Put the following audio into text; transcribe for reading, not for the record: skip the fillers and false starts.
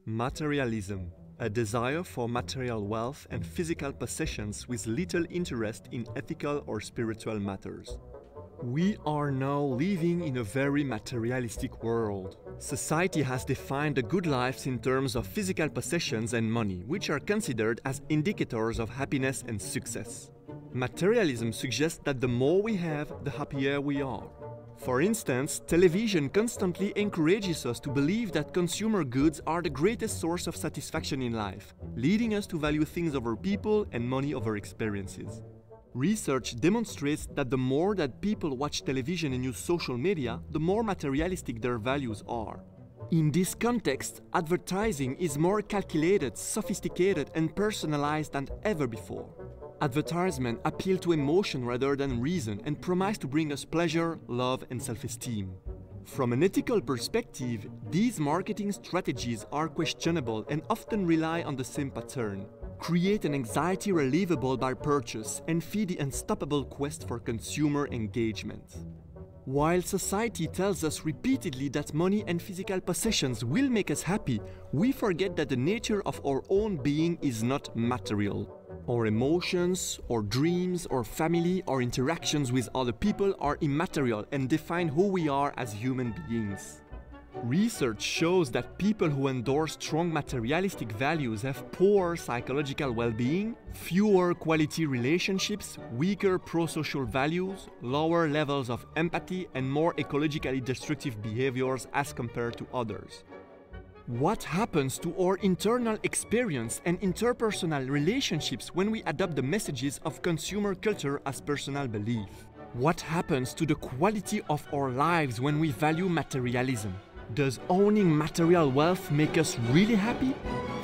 Materialism, a desire for material wealth and physical possessions with little interest in ethical or spiritual matters. We are now living in a very materialistic world. Society has defined the good lives in terms of physical possessions and money, which are considered as indicators of happiness and success. Materialism suggests that the more we have, the happier we are. For instance, television constantly encourages us to believe that consumer goods are the greatest source of satisfaction in life, leading us to value things over people and money over experiences. Research demonstrates that the more that people watch television and use social media, the more materialistic their values are. In this context, advertising is more calculated, sophisticated, and personalized than ever before. Advertisements appeal to emotion rather than reason and promise to bring us pleasure, love, and self-esteem. From an ethical perspective, these marketing strategies are questionable and often rely on the same pattern: create an anxiety relievable by purchase and feed the unstoppable quest for consumer engagement. While society tells us repeatedly that money and physical possessions will make us happy, we forget that the nature of our own being is not material. Our emotions, our dreams, our family, our interactions with other people are immaterial and define who we are as human beings. Research shows that people who endorse strong materialistic values have poor psychological well-being, fewer quality relationships, weaker pro-social values, lower levels of empathy, and more ecologically destructive behaviors as compared to others. What happens to our internal experience and interpersonal relationships when we adopt the messages of consumer culture as personal belief? What happens to the quality of our lives when we value materialism? Does owning material wealth make us really happy?